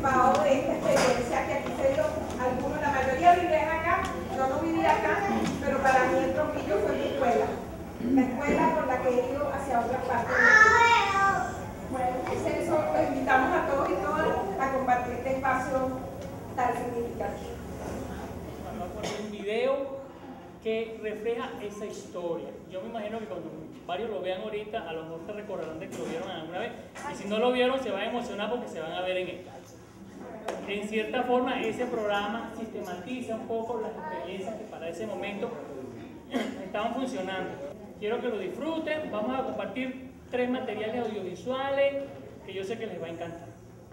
participado de esta experiencia que aquí se dio. Algunos, la mayoría vivían acá, yo no vivía acá, pero para mí el Trompillo fue mi escuela. La escuela por la que he ido hacia otras partes del mundo. Bueno, es eso, los invitamos a todos y todas a compartir este espacio tan significativo. Vamos a poner un video que refleja esa historia. Yo me imagino que cuando varios lo vean ahorita, a lo mejor se recordarán de que lo vieron alguna vez. Y si no lo vieron, se van a emocionar porque se van a ver en él. En cierta forma, ese programa sistematiza un poco las experiencias que para ese momento estaban funcionando. Quiero que lo disfruten. Vamos a compartir 3 materiales audiovisuales que yo sé que les va a encantar.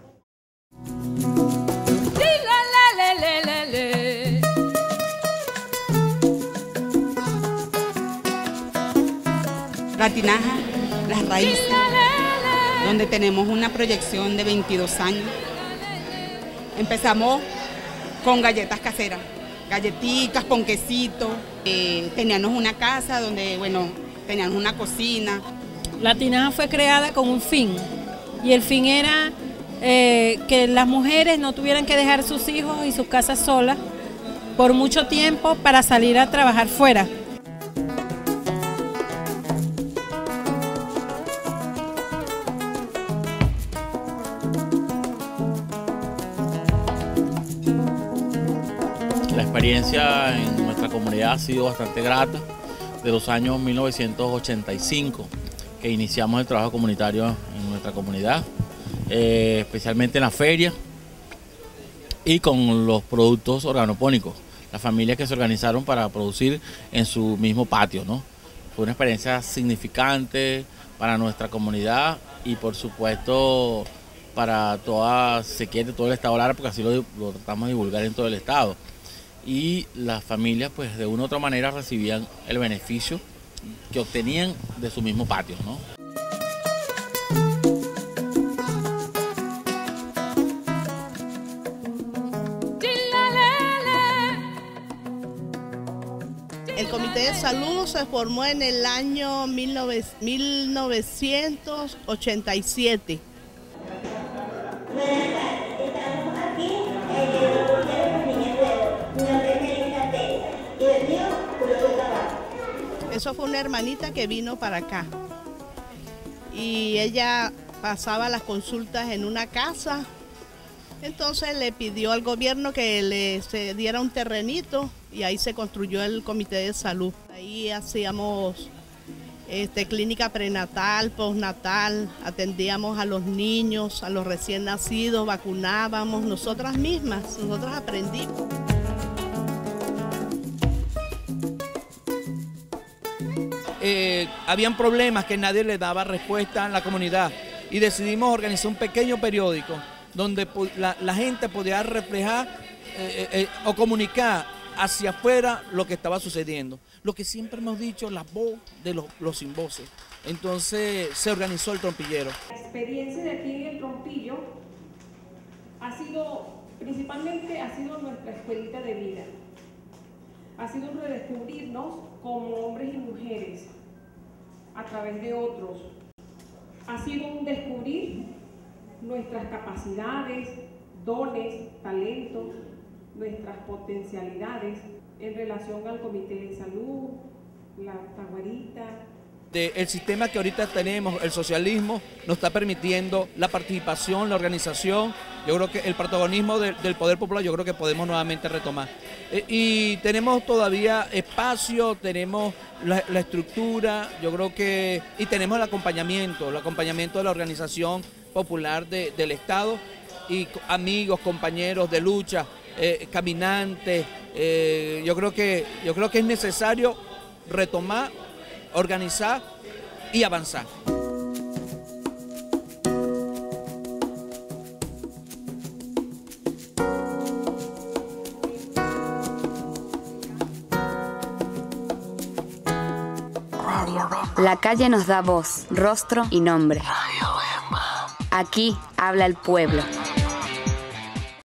La tinaja, las raíces, donde tenemos una proyección de 22 años. Empezamos con galletas caseras, galletitas, ponquecitos. Teníamos una casa donde, bueno, teníamos una cocina. La tinaja fue creada con un fin, y el fin era que las mujeres no tuvieran que dejar sus hijos y sus casas solas por mucho tiempo para salir a trabajar fuera. La experiencia en nuestra comunidad ha sido bastante grata. De los años 1985 que iniciamos el trabajo comunitario en nuestra comunidad, especialmente en la feria y con los productos organopónicos, las familias que se organizaron para producir en su mismo patio, ¿no? Fue una experiencia significante para nuestra comunidad y por supuesto para todo el estado Lara, porque así lo tratamos de divulgar en todo el estado. Y las familias pues de una u otra manera recibían el beneficio que obtenían de su mismo patio, ¿no? El Comité de Salud se formó en el año 1987. Eso fue una hermanita que vino para acá y ella pasaba las consultas en una casa, entonces le pidió al gobierno que le diera un terrenito y ahí se construyó el Comité de Salud. Ahí hacíamos clínica prenatal, postnatal, atendíamos a los niños, a los recién nacidos, vacunábamos nosotras mismas, nosotras aprendimos. Habían problemas que nadie le daba respuesta en la comunidad y decidimos organizar un pequeño periódico donde la gente podía reflejar o comunicar hacia afuera lo que estaba sucediendo. Lo que siempre hemos dicho, la voz de los sin voces. Entonces se organizó el Trompillero. La experiencia de aquí en el Trompillo principalmente ha sido nuestra escuelita de vida. Ha sido un redescubrirnos como hombres y mujeres a través de otros. Ha sido un descubrir nuestras capacidades, dones, talentos, nuestras potencialidades en relación al Comité de Salud, la Taguarita. El sistema que ahorita tenemos, el socialismo, nos está permitiendo la participación, la organización. Yo creo que el protagonismo del poder popular, yo creo que podemos nuevamente retomar. Y tenemos todavía espacio, tenemos la estructura, yo creo que, y tenemos el acompañamiento de la organización popular del Estado y amigos, compañeros de lucha, caminantes. Yo creo que es necesario retomar, organizar y avanzar. La calle nos da voz, rostro y nombre. Aquí habla el pueblo.